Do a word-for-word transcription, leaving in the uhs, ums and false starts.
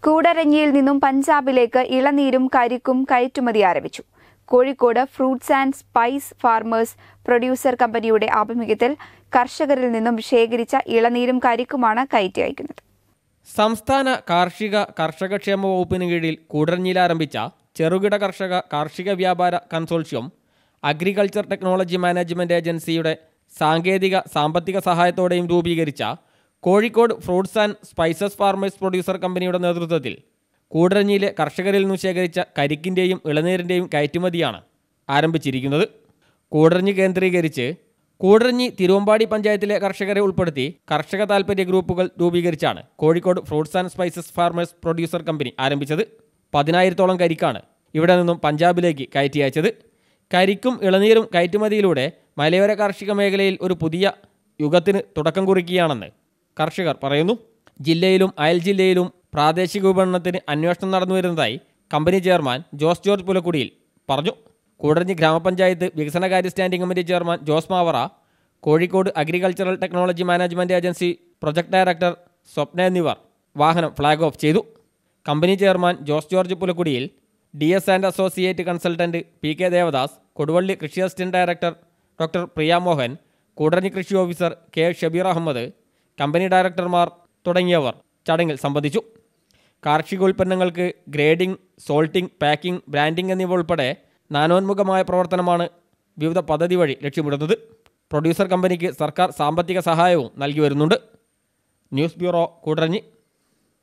കൂടരഞ്ഞിയിൽ നിന്നും പഞ്ചാബിലേക്ക് ഇളനീരും കരിക്കും കയറ്റുമതി ആരംഭിച്ചു. Kozhikode fruits and spice farmers producer കമ്പനിയുടെ ആഭിമുഖ്യത്തിൽ കർഷകരിൽ നിന്നും ശേഖരിച്ച ഇളനീരും കരിക്കുമാണ് കയറ്റി അയക്കുന്നത്. സംസ്ഥാന കാർഷിക കർഷകക്ഷേമ വകുപ്പിന് കീഴിൽ കൂടരഞ്ഞിയിൽ ആരംഭിച്ച ചെറുകിട കർഷക കാർഷിക വ്യാപാര കൺസോർഷ്യം അഗ്രികൾച്ചർ ടെക്നോളജി മാനേജ്മെന്റ് ഏജൻസിയുടെ സാങ്കേതിക സാമ്പത്തിക സഹായത്തോടെയും രൂപീകരിച്ച Kozhikode fruits and spices farmers producer കമ്പനിയുടെ നേതൃത്വത്തിൽ കൂടരഞ്ഞിയിലെ കർഷകരിൽ നിന്നും ശേഖരിച്ച കരിക്കിൻ്റെയും ഇളനീരിൻ്റെയും കയറ്റുമതിയാണ് ആരംഭിച്ചിരിക്കുന്നത്. കൂടരഞ്ഞി കേന്ദ്രീകരിച്ച് കൂടരഞ്ഞി തിരുവമ്പാടി പഞ്ചായത്തിലെ കർഷകരെ ഉൾപ്പെടുത്തി കർഷക താൽപ്പര്യ ഗ്രൂപ്പുകൾ രൂപീകരിച്ചാണ് Kozhikode fruits and spices farmers producer company ആരംഭിച്ചത്. പതിനായിരത്തോളം കരിക്കാണ് ഇവിടെ നിന്നും പഞ്ചാബിലേക്ക് കയറ്റി അയച്ചത്. കരിക്കും ഇളനീരും കയറ്റുമതിയിലൂടെ മലയോര കാർഷിക മേഖലയിൽ ഒരു പുതിയ യുഗത്തിന് തുടക്കം കുറിക്കുകയാണെന്ന് കർഷകർ പറയുന്നു. ജില്ലയിലും അയൽ ജില്ലയിലും പ്രാദേശിക വിപണനത്തിന് അന്വേഷണം നടന്നു വരുന്നതായി കമ്പനി ചെയർമാൻ ജോസ് ജോർജ് പുലക്കുടിയിൽ പറഞ്ഞു. കൂടരഞ്ഞി ഗ്രാമപഞ്ചായത്ത് വികസനകാര്യ standing committee chairman Jose Mavara, Kozhikode agricultural technology management agency project director Swapna എന്നിവർ വാഹനം ഫ്ളാഗ് ഓഫ് ചെയ്തു. Company chairman Jose George Pulakkudiyil, D S and associate consultant P K Devadas, Koduvally കൃഷി assistant director doctor Priya Mohan, Koodaranji കൃഷി officer K Shabeer Ahmed, company ഡയറക്ടർമാർ തുടങ്ങിയവർ ചടങ്ങിൽ സംബന്ധിച്ചു. കാർഷികോൽപ്പന്നങ്ങൾക്ക് ഗ്രേഡിംഗ്, സോൾട്ടിംഗ്, പാക്കിംഗ്, ബ്രാൻഡിംഗ് എന്നിവ ഉൾപ്പെടെ നാനോന്മുഖമായ പ്രവർത്തനമാണ് വിവിധ പദ്ധതി വഴി ലക്ഷ്യമിടുന്നത്. പ്രൊഡ്യൂസർ കമ്പനിക്ക് സർക്കാർ സാമ്പത്തിക സഹായവും നൽകി വരുന്നുണ്ട്. News bureau, Koodaranji.